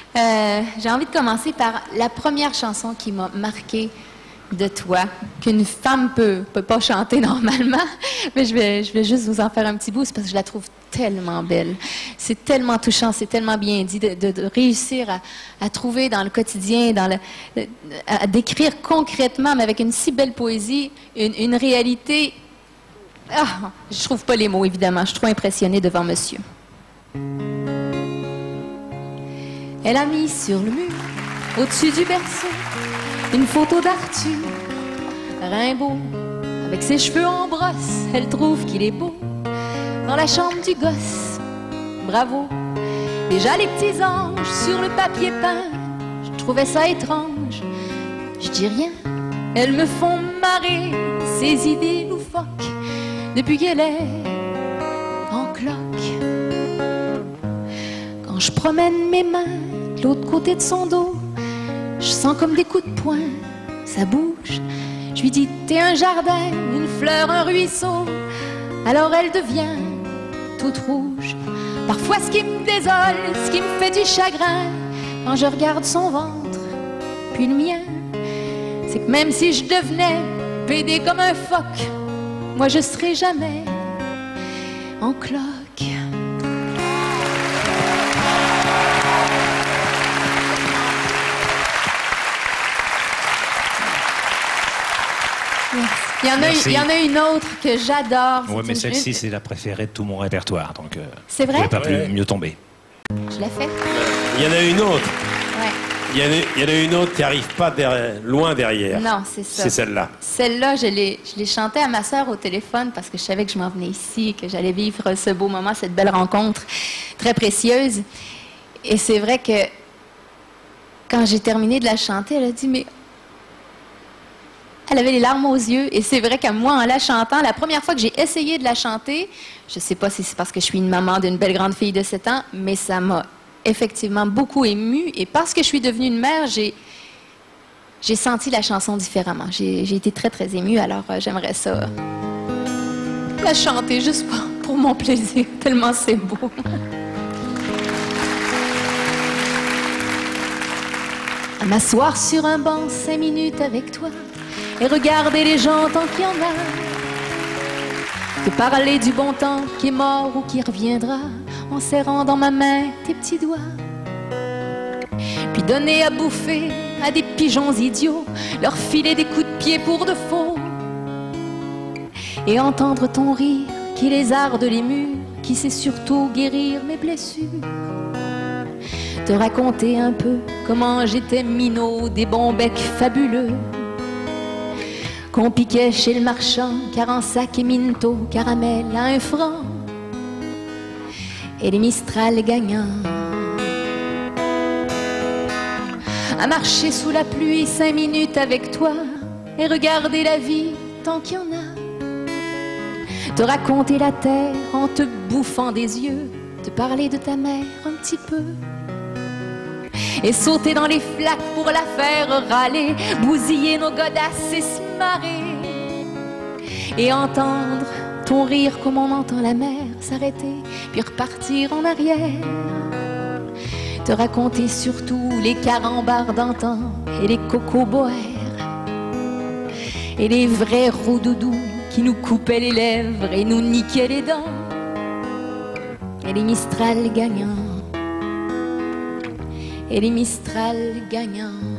J'ai envie de commencer par la première chanson qui m'a marquée de toi, qu'une femme peut pas chanter normalement, mais je vais juste vous en faire un petit bout, c'est parce que je la trouve tellement belle. C'est tellement touchant, c'est tellement bien dit de réussir à trouver dans le quotidien, à décrire concrètement, mais avec une si belle poésie, une réalité. Ah, je trouve pas les mots, évidemment. Je suis trop impressionnée devant monsieur. Elle a mis sur le mur, au-dessus du berceau, une photo d'Arthur Rimbaud. Avec ses cheveux en brosse, elle trouve qu'il est beau. Dans la chambre du gosse, bravo. Déjà les petits anges sur le papier peint, je trouvais ça étrange. Je dis rien, elles me font marrer, ces idées loufoques, depuis qu'elle est en cloque. Quand je promène mes mains de l'autre côté de son dos, je sens comme des coups de poing, ça bouge. Je lui dis, t'es un jardin, une fleur, un ruisseau. Alors elle devient toute rouge. Parfois ce qui me désole, ce qui me fait du chagrin, quand je regarde son ventre, puis le mien, c'est que même si je devenais pédé comme un phoque, moi je serai jamais en cloque. Il y en a une autre que j'adore. Oui, mais celle-ci, c'est la préférée de tout mon répertoire. Donc, c'est vrai? Je ne pouvais pas mieux tomber. Je l'ai fait. Il y en a une autre. Ouais. Il y en a une autre qui n'arrive pas loin derrière. Non, c'est ça. C'est celle-là. Celle-là, je l'ai chantée à ma sœur au téléphone parce que je savais que je m'en venais ici, que j'allais vivre ce beau moment, cette belle rencontre très précieuse. Et c'est vrai que quand j'ai terminé de la chanter, elle a dit, mais... Elle avait les larmes aux yeux, et c'est vrai que moi, en la chantant, la première fois que j'ai essayé de la chanter, je ne sais pas si c'est parce que je suis une maman d'une belle grande fille de 7 ans, mais ça m'a effectivement beaucoup émue, et parce que je suis devenue une mère, j'ai senti la chanson différemment. J'ai été très, très émue, alors j'aimerais ça la chanter juste pour mon plaisir, tellement c'est beau. À m'asseoir sur un banc 5 minutes avec toi, et regarder les gens tant qu'il y en a. Te parler du bon temps qui est mort ou qui reviendra, en serrant dans ma main tes petits doigts. Puis donner à bouffer à des pigeons idiots, leur filer des coups de pied pour de faux. Et entendre ton rire qui lézarde les murs, qui sait surtout guérir mes blessures. Te raconter un peu comment j'étais minot des bons becs fabuleux qu'on piquait chez le marchand, car en sac et minto, caramel à 1 franc, et les Mistral gagnants. À marcher sous la pluie 5 minutes avec toi, et regarder la vie tant qu'il y en a. Te raconter la terre en te bouffant des yeux, te parler de ta mère un petit peu. Et sauter dans les flaques pour la faire râler, bousiller nos godasses et se marrer. Et entendre ton rire comme on entend la mer s'arrêter, puis repartir en arrière. Te raconter surtout les carambars d'antan et les cocoboères, et les vrais roudoudous qui nous coupaient les lèvres et nous niquaient les dents. Et les Mistral gagnants, et les Mistral gagnants.